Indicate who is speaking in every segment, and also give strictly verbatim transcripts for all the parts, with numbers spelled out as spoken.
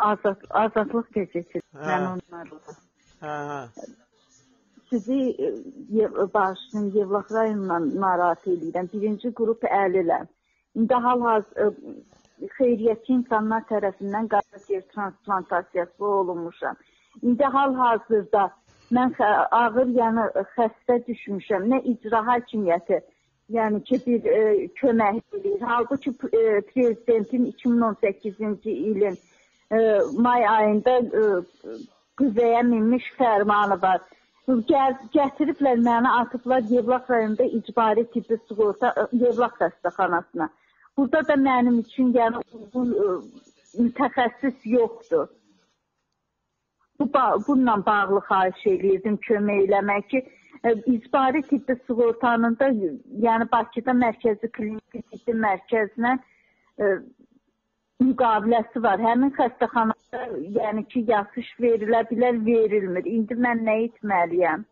Speaker 1: azad, azadlıq gecəsi. Mən onlarla.
Speaker 2: Hə, hə.
Speaker 1: Sizi bağışlayın, Yevlax rayonundan narahat edirəm. Birinci qrup əliləm. İndi hal-hazır xeyriyyətçi insanlar tərəfindən qaraciyər transplantasiya olunmuşam. İndi hal-hazırda mən ağır, yəni xəstə düşmüşəm. Nə icra hakimiyyəti, yəni ki, bir e, kömək edir. Halbuki e, prezidentin iki min on səkkizinci ilin e, may ayında e, qüvvəyə minmiş fərmanı var. Gəl, gətiriblər məni, atıblar Yevlax rayonunda icbari tibbi sığorta Yevlax xəstəxanasına. Burada da mənim üçün yəni uyğun mütəxəssis yoxdur. Bu, bununla bağlı xahiş edirdim kömək eləmək ki, icbari tibbi sığortanın da, yəni Bakıda mərkəzi klinik tibbi mərkəzlə e, müqaviləsi var. Həmin xəstəxanada, yəni ki, yatış verilə bilər, verilmir. İndi mən nə etməliyəm?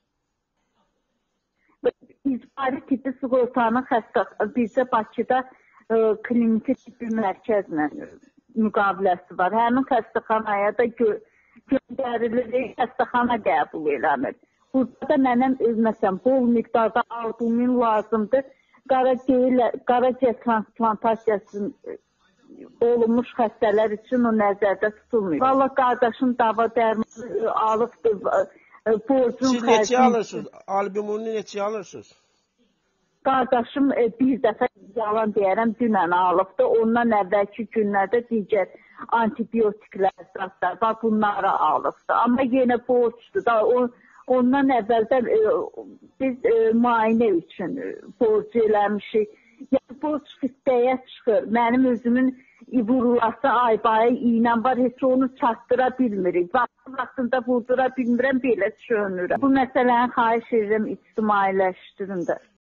Speaker 1: İcbari tibbi sığortanın xəstə, bizdə Bakıda e, kliniki tibbi mərkəzlə müqaviləsi var. Həmin xəstəxanaya da gö göndərilir, xəstəxana qəbul eləmir. Burada da mənəm, məsələn, bol miqdarda albumin lazımdır. Qaraciyər transplantasiyasının olunmuş xəstələr üçün o nəzərdə tutulmuyor. Valla qardaşım dava dərmanı alıbdır, borcun
Speaker 2: Siz neçə alırsınız? Albumunu neçə alırsınız?
Speaker 1: Qardaşım bir dəfə yalan deyərəm, dünən alıbdır. Ondan əvvəlki günlərdə digər antibiotiklər, zatlar, bunları alıbdır. Amma yenə borcdur da, o, ondan əvvəldən e, biz e, müayinə üçün borc eləmişik. Yəni, borc xüddəyə çıxır. Mənim özümün vurulası aybaya iynə var, heç onu çatdıra bilmirik. Vaxtı vaxtında vurdura bilmirəm, belə çönürəm. Bu məsələni xahiş edirəm, ictimailəşdirin də.